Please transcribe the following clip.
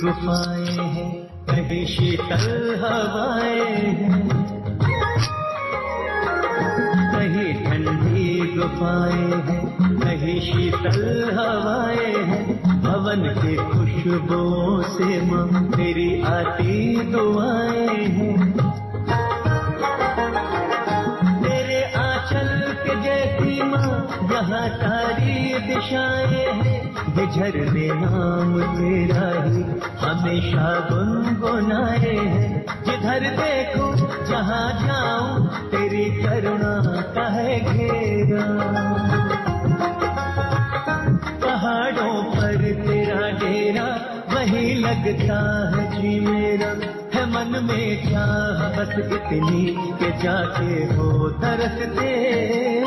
गुफाएं हैं, कहीं शीतल हवाएं हैं, कहीं ठंडी गुफाएं हैं, कहीं शीतल हवाएं हैं। भवन की खुशबुओं से माँ तेरी आती दुआएं हैं। तेरे आंचल के जैसी माँ यहाँ सारी दिशाएं हैं। ये झरने नाम तेरा ही हमेशा गुनगुनाए हैं। जिधर देखो जहाँ जाऊं तेरी करुणा का है घेरा। पहाड़ों पर तेरा डेरा वही लगता है जी मेरा। है मन में चाह बस इतनी के जाके हो तरस तेरा।